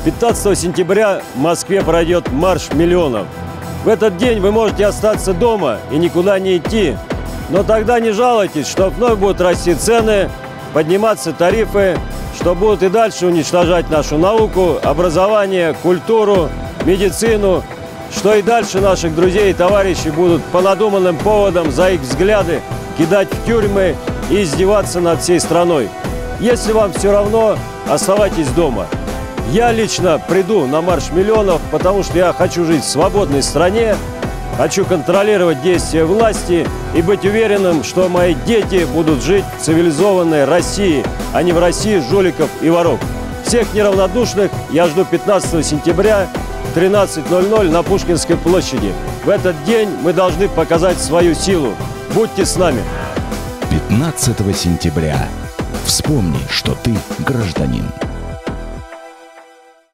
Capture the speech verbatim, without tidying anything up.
пятнадцатого сентября в Москве пройдет марш миллионов. В этот день вы можете остаться дома и никуда не идти. Но тогда не жалуйтесь, что вновь будут расти цены, подниматься тарифы, что будут и дальше уничтожать нашу науку, образование, культуру, медицину, что и дальше наших друзей и товарищей будут по надуманным поводам за их взгляды кидать в тюрьмы и издеваться над всей страной. Если вам все равно, оставайтесь дома. Я лично приду на марш миллионов, потому что я хочу жить в свободной стране, хочу контролировать действия власти и быть уверенным, что мои дети будут жить в цивилизованной России, а не в России жуликов и воров. Всех неравнодушных я жду пятнадцатого сентября в тринадцать ноль ноль на Пушкинской площади. В этот день мы должны показать свою силу. Будьте с нами. пятнадцатого сентября. Вспомни, что ты гражданин.